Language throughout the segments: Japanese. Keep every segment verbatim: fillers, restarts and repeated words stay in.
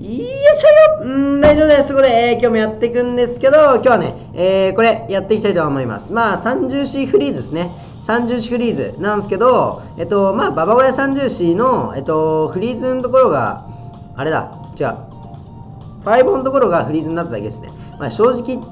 いやちゃうよ。うん、大丈夫です。そこで、えー、今日もやっていくんですけど、今日はね、えー、これやっていきたいと思います。まあ、三重視フリーズですね。三重視フリーズなんですけど、えっと、まあ、ババ小屋三重視の、えっと、フリーズのところが、あれだ、違う。ファイブのところがフリーズになっただけですね。まあ、正直言って、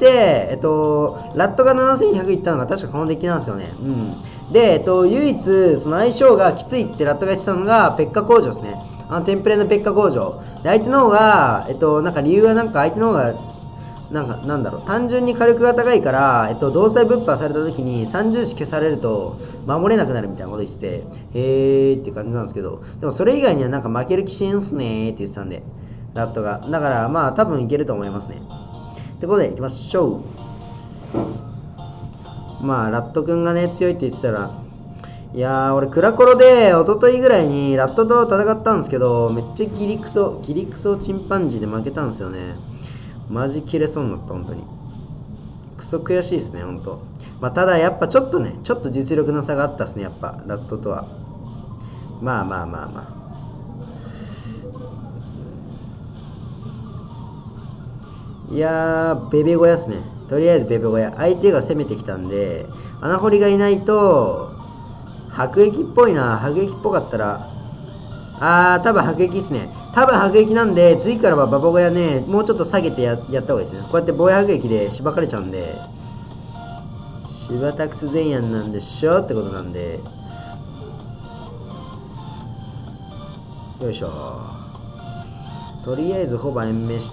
えっと、ラットがななせんひゃくいったのが確かこのデッキなんですよね。うん。で、えっと、唯一、その相性がきついってラットが言ってたのが、ペッカ工場ですね。あの、テンプレのペッカ工場。で、相手の方が、えっと、なんか理由はなんか相手の方が、なんか、なんだろう、単純に火力が高いから、えっと、同彩ぶっ破された時に三重視消されると、守れなくなるみたいなこと言ってて、へーっていう感じなんですけど、でもそれ以外にはなんか負ける気しんすねーって言ってたんで、ラットが。だから、まあ、多分いけると思いますね。ってことで、いきましょう。まあ、ラットくんがね、強いって言ってたら、いやー、俺、クラコロで、一昨日ぐらいにラットと戦ったんですけど、めっちゃギリクソ、ギリクソチンパンジーで負けたんですよね。マジ切れそうになった、本当に。クソ悔しいですね、本当。まあ、ただ、やっぱちょっとね、ちょっと実力の差があったですね、やっぱ、ラットとは。まあまあまあまあ。いやー、ベベ小屋ですね。とりあえずベベ小屋。相手が攻めてきたんで、穴掘りがいないと、迫撃っぽいな。迫撃っぽかったら、あー、多分迫撃っすね。多分迫撃なんで、次からはババ小屋ね、もうちょっと下げて や, やった方がいいですね。こうやって防衛迫撃でしばかれちゃうんで、シバタクス前夜なんでしょってことなんで、よいしょ。とりあえずほぼ延命して、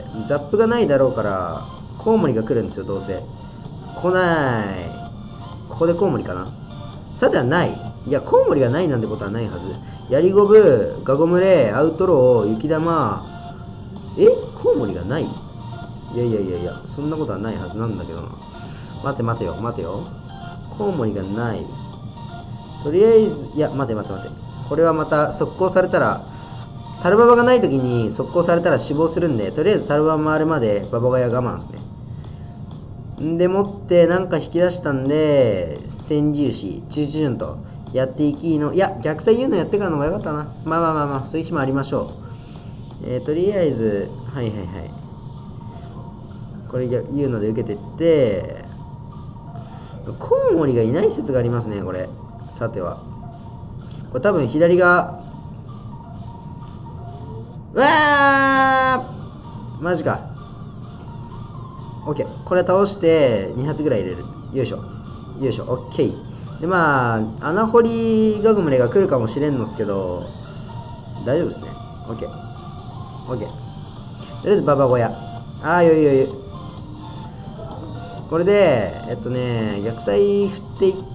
ザップがないだろうから、コウモリが来るんですよ、どうせ。来ない。ここでコウモリかな。さてはない。いや、コウモリがないなんてことはないはず。ヤリゴブ、ガゴムレ、アウトロー、雪玉。えコウモリがない。いやいやいやいや、そんなことはないはずなんだけどな。待て待てよ、待てよ。コウモリがない。とりあえず、いや、待て待て待て。これはまた速攻されたら、タルババがない時に速攻されたら死亡するんで、とりあえずタルババ回るまでババガヤ我慢ですね。んでもってなんか引き出したんで、戦重視、チュチュチュンとやっていきの、いや、逆サ言うのやってからの方がよかったな。まあまあまあまあ、そういう日もありましょう。えー、とりあえず、はいはいはい。これ言うので受けてって、コウモリがいない説がありますね、これ。さては。これ多分左が、うわーマジか。OK。これ倒してに発ぐらい入れる。よいしょ。よいしょ。OK。で、まあ、穴掘りガグムレが来るかもしれんのですけど、大丈夫ですね。OK。OK。とりあえずババ小屋。あー、余裕余裕。これで、えっとね、逆サイ振っていって、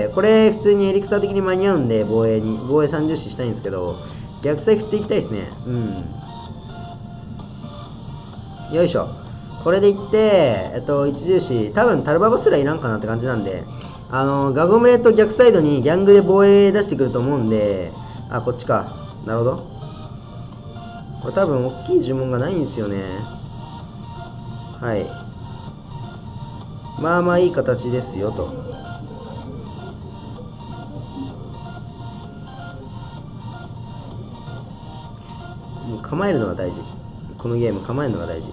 これ普通にエリクサー的に間に合うんで、防衛に、防衛さんじゅう視したいんですけど、逆サイ振っていきたいですね。うん。よいしょ。これでいって、えっと、一重視、多分タルババすらいらんかなって感じなんで、あの、ガゴムレと逆サイドにギャングで防衛出してくると思うんで、あ、こっちか。なるほど。これ多分大きい呪文がないんですよね。はい。まあまあいい形ですよと。もう構えるのが大事。このゲーム構えるのが大事。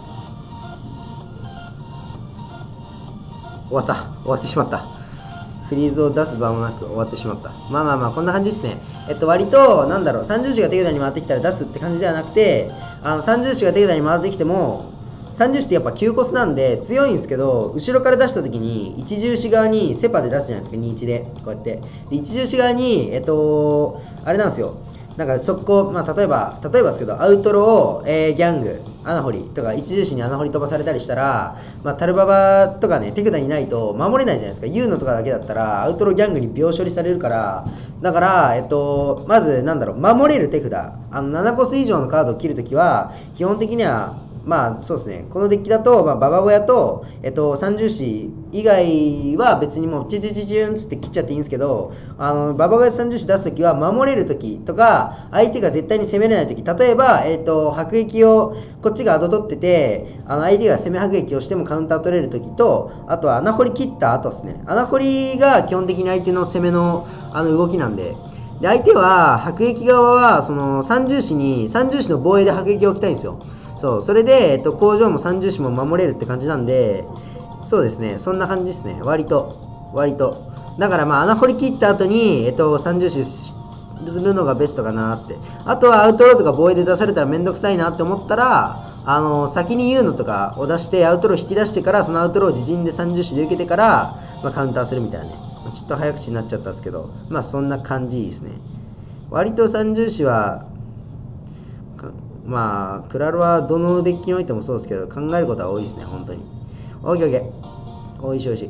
終わった。終わってしまった。フリーズを出す場もなく終わってしまった。まあまあまあこんな感じですね。えっと割となんだろう、さんじゅう視が手札に回ってきたら出すって感じではなくて、あのさんじゅう視が手札に回ってきてもさんじゅう視ってやっぱきゅうコスなんで強いんですけど、後ろから出した時にいち重視側にセパで出すじゃないですか。にいちでこうやってでいち重視側にえっとあれなんですよ、なんか速攻、まあ、例えば例えばですけどアウトロー、えー、ギャング穴掘りとか一重視に穴掘り飛ばされたりしたら、まあ、タルババとかね手札にないと守れないじゃないですか。ユーノとかだけだったらアウトローギャングに秒処理されるから、だから、えっと、まずなんだろう、守れる手札、あのななコス以上のカードを切るときは基本的にはまあそうですね、このデッキだと、まあ、ババ小屋と、えっと、三重視以外は別にもうチュチュチュチュンつって切っちゃっていいんですけど、あのババ小屋と三重視出すときは守れるときとか相手が絶対に攻めれないとき、例えば、えっと、迫撃をこっちがアド取ってて、あの相手が攻め迫撃をしてもカウンター取れるときと、あとは穴掘り切った後ですね。穴掘りが基本的に相手の攻めの、あの動きなんで、 で、相手は、迫撃側は、その、三重視に、三重視の防衛で迫撃を置きたいんですよ。そう、それで、えっと、工場も三重視も守れるって感じなんで、そうですね、そんな感じですね。割と、割と。だから、まあ、穴掘り切った後に、えっと、三重視するのがベストかなって。あとは、アウトローとか防衛で出されたらめんどくさいなって思ったら、あの、先に言うのとかを出して、アウトロー引き出してから、そのアウトローを自陣で三重視で受けてから、まあ、カウンターするみたいなね。ちょっと早口になっちゃったんですけど、まあそんな感じですね。割と三重視は、まあ、クラロはどのデッキにおいてもそうですけど、考えることは多いですね、本当に。オッケーオッケー。おいしいおいし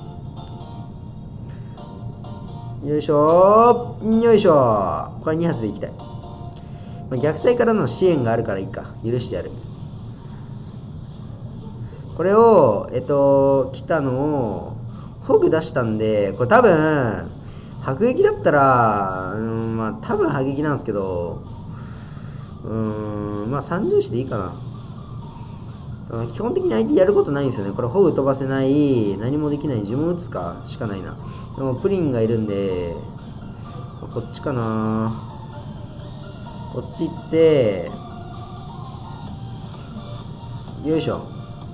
い。よいしょー。よいしょー。これに発でいきたい。まあ、逆サイからの支援があるからいいか。許してやる。これを、えっと、来たのを、フォグ出したんで、これ多分、迫撃だったら、うん、まあ多分迫撃なんですけど、うーん、まあ三重視でいいかな。基本的に相手やることないんですよね。これフォグ飛ばせない、何もできない、呪文打つかしかないな。でもプリンがいるんで、こっちかな。こっち行って、よいしょ。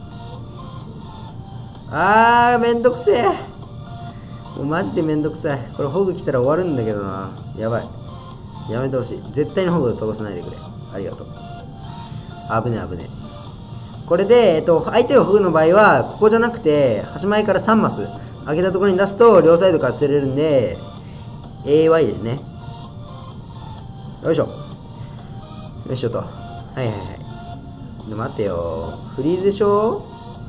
あー、めんどくせえ。もうマジでめんどくさい。これホグ来たら終わるんだけどな。やばい。やめてほしい。絶対にホグ飛ばさないでくれ。ありがとう。危ね危ね。これで、えっと、相手がホグの場合は、ここじゃなくて、端前からさんマス開けたところに出すと、両サイドから釣れるんで、エーワイ ですね。よいしょ。よいしょと。はいはいはい。で待ってよ。フリーズでしょ。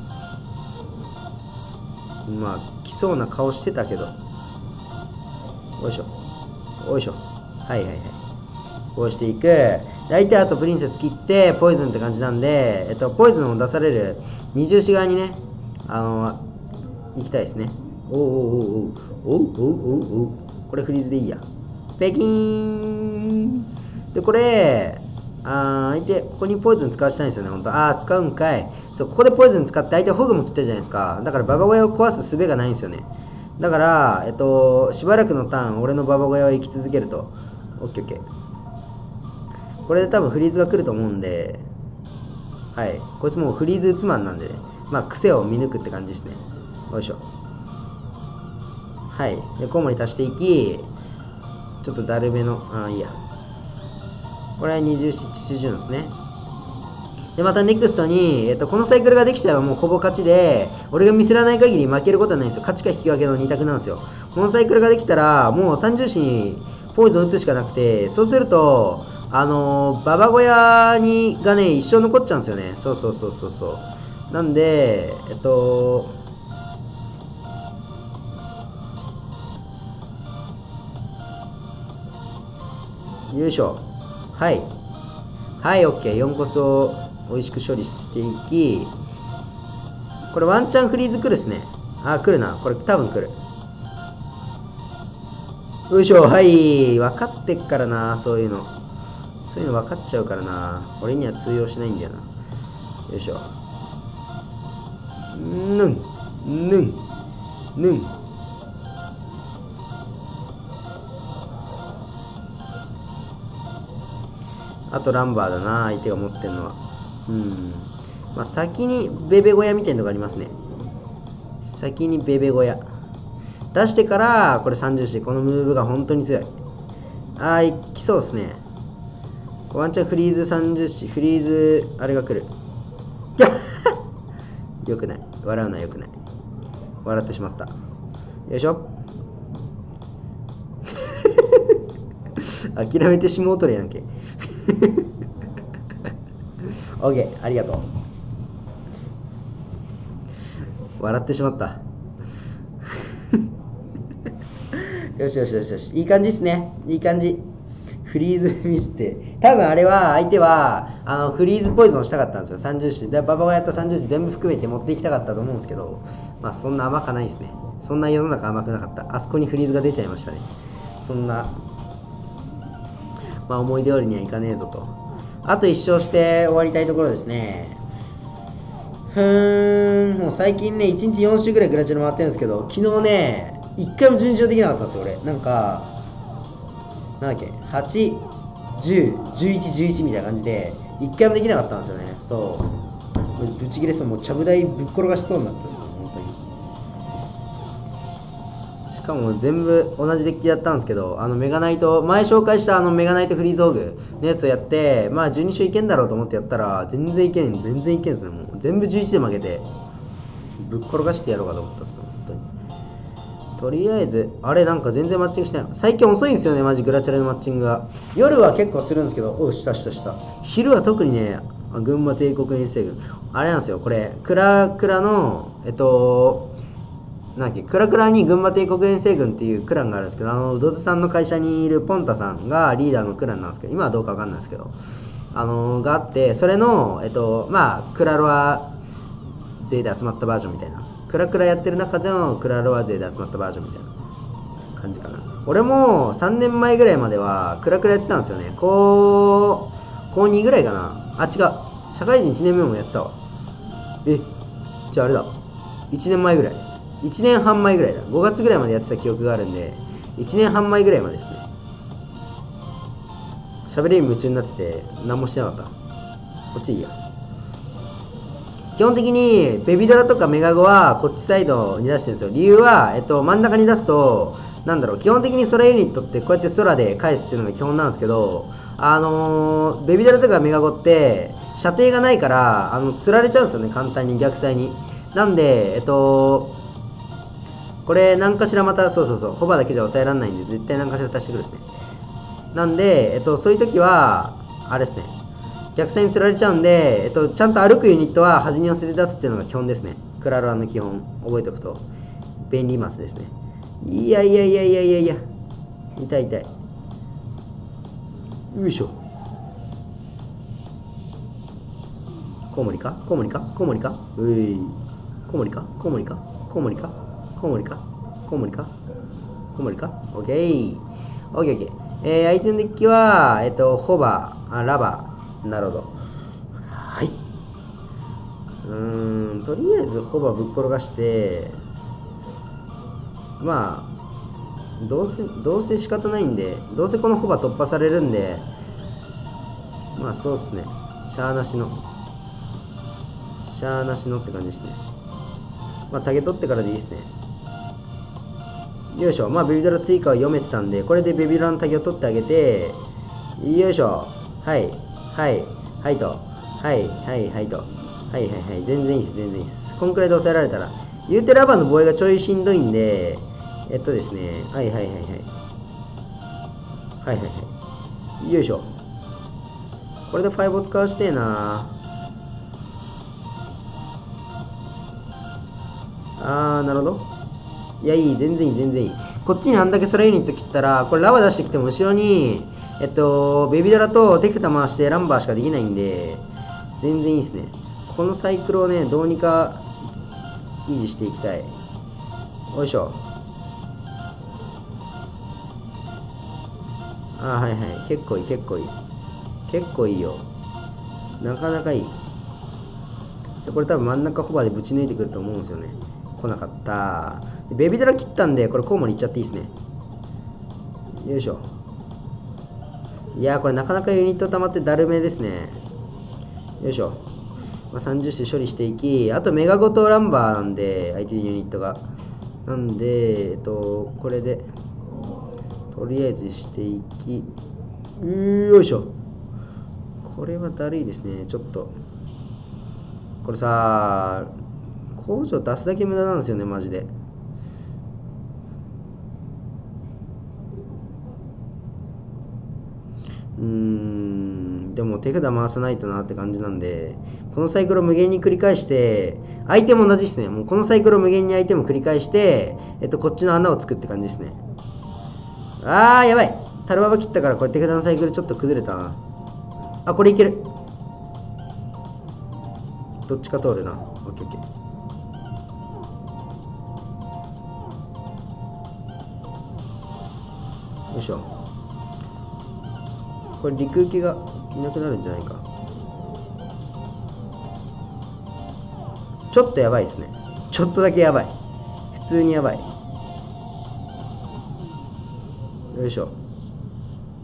まあ来そうな顔してたけど、おいしょおいしょ、はいはいはい、こうしていく。大体あとプリンセス切ってポイズンって感じなんで、えっとポイズンを出される二重視側にね、あの行きたいですね。おうおうおうおうおうおうおう、これフリーズでいいや。ペキーンで、これあ相手、ここにポイズン使わせたいんですよね、本当。ああ、使うんかい。そう、ここでポイズン使って相手ホグも切ったじゃないですか。だからババ小屋を壊す術がないんですよね。だから、えっと、しばらくのターン、俺のババ小屋は生き続けると。オッケーオッケー。これで多分フリーズが来ると思うんで、はい。こいつもうフリーズ打つマンなんでね。まあ、癖を見抜くって感じですね。よいしょ。はい。で、コウモリ足していき、ちょっとだるめの、ああ、いいや。これはにじゅうなな、ななじゅうですね。で、またネクストに、えっと、このサイクルができちゃえばもうほぼ勝ちで、俺がミスらない限り負けることはないんですよ。勝ちか引き分けのに択なんですよ。このサイクルができたら、もう三重視にポイズン打つしかなくて、そうすると、あのー、ババ小屋にがね、一生残っちゃうんですよね。そうそうそうそうそう。なんで、えっと、よいしょ。はい。はい、OK。よんコスを美味しく処理していき、これワンチャンフリーズ来るっすね。あ、来るな。これ多分来る。よいしょ。はい。分かってっからな、そういうの。そういうの分かっちゃうからな。俺には通用しないんだよな。よいしょ。ぬん。ぬん。ぬん。あとランバーだな、相手が持ってんのは。うん。まあ、先にベベ小屋みたいなのがありますね。先にベベ小屋。出してから、これさんじゅう視。このムーブが本当に強い。あー、いきそうですね。ワンチャンフリーズさんじゅう視。フリーズ、あれが来る。よくない。笑うのはよくない。笑ってしまった。よいしょ。諦めてしもうとるやんけ。OK、ありがとう。笑ってしまった。よしよしよしよし。いい感じっすね。いい感じ。フリーズミスって。多分あれは、相手は、あの、フリーズポイズンをしたかったんですよ。さんじゅう視。で、ババがやったさんじゅう視全部含めて持っていきたかったと思うんですけど、まあ、そんな甘かないですね。そんな世の中甘くなかった。あそこにフリーズが出ちゃいましたね。そんな、まあ、思い通りにはいかねえぞと。あと一勝して終わりたいところですね。ふーん、もう最近ね、いちにちよん周ぐらいグラチュラ回ってるんですけど、昨日ね、いっかいも順調できなかったんですよ、俺。なんか、 なんだっけ、はち、じゅう、じゅういち、じゅういちみたいな感じでいっかいもできなかったんですよね。そうぶち切れそう、もうちゃぶ台ぶっ転がしそうになったですね、本当に。しかも全部同じデッキやったんですけど、あのメガナイト、前紹介したあのメガナイトフリーズオーグのやつをやって、まあじゅうに勝いけんだろうと思ってやったら、全然いけん、全然いけんですね。もう全部じゅういちで負けて、ぶっ転がしてやろうかと思ったっす、本当に。とりあえず、あれなんか全然マッチングしてない。最近遅いんですよね、マジグラチャレのマッチングが。夜は結構するんですけど、おう、したしたした。昼は特にね、群馬帝国遠征軍。あれなんですよ、これ、クラクラの、えっと、なんだっけ、クラクラに群馬帝国遠征軍っていうクランがあるんですけど、あの、ウドズさんの会社にいるポンタさんがリーダーのクランなんですけど、今はどうかわかんないですけど、あのー、があって、それの、えっと、まあ、クラロア勢で集まったバージョンみたいな。クラクラやってる中でのクラロア勢で集まったバージョンみたいな感じかな。俺もさんねんまえぐらいまではクラクラやってたんですよね。高、高にぐらいかな。あ、違う。社会人いちねんめもやってたわ。え、じゃああれだ。いちねんまえぐらい。いちねんはん前ぐらいだ。ごがつぐらいまでやってた記憶があるんで、いちねんはん前ぐらいまでですね。喋りに夢中になってて、何もしてなかった。こっちいいや。基本的にベビドラとかメガゴはこっちサイドに出してるんですよ。理由は、えっと、真ん中に出すと、なんだろう、基本的に空ユニットってこうやって空で返すっていうのが基本なんですけど、あのー、ベビドラとかメガゴって射程がないから、あの、釣られちゃうんですよね、簡単に逆サイに。なんで、えっと、これ何かしらまた、そうそうそう、ホバーだけじゃ抑えられないんで、絶対何かしら足してくるですね。なんで、えっと、そういう時は、あれですね、逆サイに釣られちゃうんで、えっと、ちゃんと歩くユニットは端に寄せて出すっていうのが基本ですね。クラロワの基本、覚えておくと、便利マスですね。いやいやいやいやいやいや、痛い痛い。よいしょ。コウモリかコウモリかコウモリかうい。コウモリかコウモリかコウモリかコウモリかコウモリかコウモリかオッケー。オッケーオッケー。えー、相手のデッキは、えっと、ホバー、あラバー。なるほど。はい。うーん、とりあえずホバーぶっ転がして、まあ、どうせ、どうせ仕方ないんで、どうせこのホバー突破されるんで、まあそうっすね。しゃーなしの。しゃーなしのって感じですね。まあ、タゲ取ってからでいいですね。よいしょ。まあ、ベビドラ追加を読めてたんで、これでベビドラのタゲを取ってあげて、よいしょ。はい。はい。はいと。はい。はい。はいと。はいはいはい。全然いいです。全然いいです。こんくらいで抑えられたら。言うてラバーの防衛がちょいしんどいんで、えっとですね。はいはいはいはい。はいはいはい。よいしょ。これでファイブを使わしてえな。あー、なるほど。いや、いい、全然いい、全然いい。こっちにあんだけ空ユニット切ったら、これラバー出してきても後ろに、えっと、ベビドラとテクタ回してランバーしかできないんで、全然いいですね。このサイクルをね、どうにか維持していきたい。よいしょ。あー、はいはい。結構いい、結構いい。結構いいよ。なかなかいい。でこれ多分真ん中ホバーでぶち抜いてくると思うんですよね。来なかった。ベビドラ切ったんで、これコウモリいっちゃっていいですね。よいしょ。いやー、これなかなかユニット溜まってだるめですね。よいしょ。まあ、さんじゅう種処理していき、あとメガゴとランバーなんで、相手ユニットが。なんで、えっと、これで、とりあえずしていき、よいしょ。これはだるいですね、ちょっと。これさ、工場出すだけ無駄なんですよね、マジで。うーん、でも手札回さないとなって感じなんで、このサイクルを無限に繰り返して、相手も同じですね。もうこのサイクルを無限に相手も繰り返して、えっと、こっちの穴を作って感じですね。あー、やばい。タルババ切ったから、これ手札のサイクルちょっと崩れたな。あ、これいける。どっちか通るな。オッケーオッケー。よいしょ。これ陸受けがいなくなるんじゃないか。ちょっとやばいですね。ちょっとだけやばい。普通にやばい。よいしょ。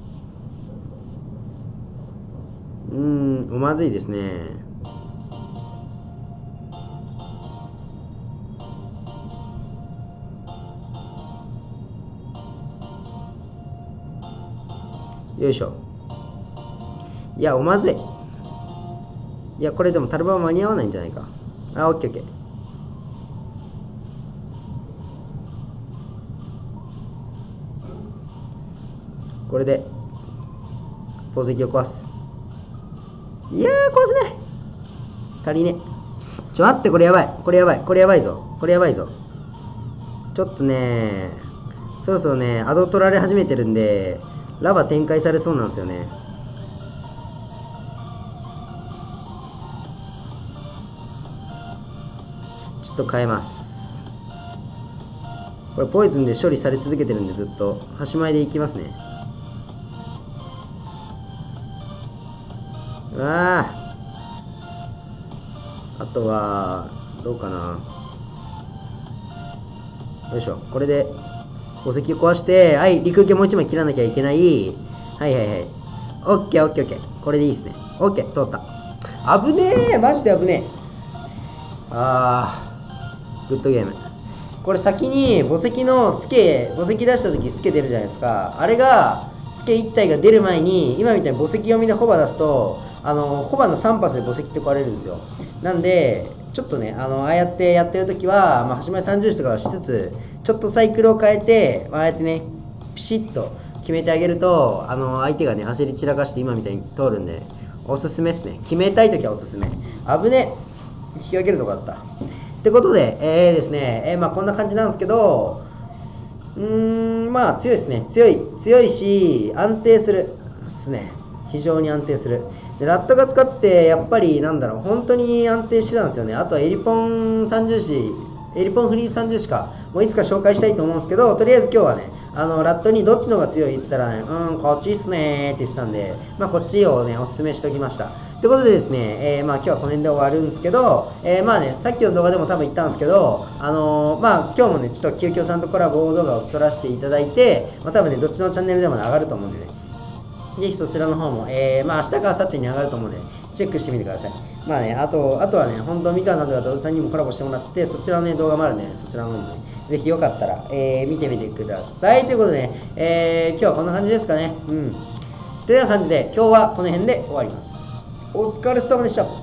ん、まずいですね。よいしょ。いや、おまずい。いや、これでもタルバ間に合わないんじゃないか。あ、オッケーオッケー。これで宝石を壊す。いやー、壊せない。足りね。ちょ、待って、これやばい。これやばい。これやばいぞ。これやばいぞ。ちょっとね、そろそろね、アド取られ始めてるんで、ラバ展開されそうなんですよね。ちょっと変えます。これポイズンで処理され続けてるんで、ずっと端前でいきますね。うわあ、あとはどうかな。よいしょ。これで宝石を壊して、はい、陸受けもう一枚切らなきゃいけない。はいはいはい。オッケーオッケーオッケー。これでいいですね。オッケー、通った。危ねえ、マジで危ねえ。あー、グッドゲーム。これ先に墓石のスケ、墓石出した時スケ出るじゃないですか。あれが、スケいち体が出る前に、今みたいに墓石読みでホバ出すと、あの、ホバのさん発で墓石って壊れるんですよ。なんで、ちょっとね、あの、ああやってやってる時は、まあ、端前さんじゅう子とかはしつつ、ちょっとサイクルを変えて、まあ、ああやってね、ピシッと決めてあげると、あの、相手がね、焦り散らかして今みたいに通るんで、おすすめですね。決めたい時はおすすめ。危ね。引き分けるとこだった。ってことで、えーですね、えー、まあこんな感じなんですけど、うーん、まあ強いですね。強い。強いし、安定する。ですね。非常に安定する。で、ラットが使って、やっぱり、なんだろう、本当に安定してたんですよね。あとはエリポンさんじゅう子、エリポンフリーズさんじゅう子か、もういつか紹介したいと思うんですけど、とりあえず今日はね、あの、ラットにどっちの方が強いって言ったらね、うん、こっちっすねーって言ってたんで、まあこっちをね、おすすめしておきました。ということでですね、えー、まあ今日はこの辺で終わるんですけど、えー、まあね、さっきの動画でも多分言ったんですけど、あのー、まあ今日もね、ちょっと急遽さんとコラボ動画を撮らせていただいて、まあ多分ね、どっちのチャンネルでも、ね、上がると思うんでね、ぜひそちらの方も、えー、まあ明日か明後日に上がると思うので、チェックしてみてください。まあね、あと、あとはね、本当、みかんなどがどうさんにもコラボしてもらって、そちらのね、動画もあるんで、そちらの方もね、ぜひよかったら、えー、見てみてください。ということでね、えー、今日はこんな感じですかね。うん。というような感じで、今日はこの辺で終わります。お疲れ様でした。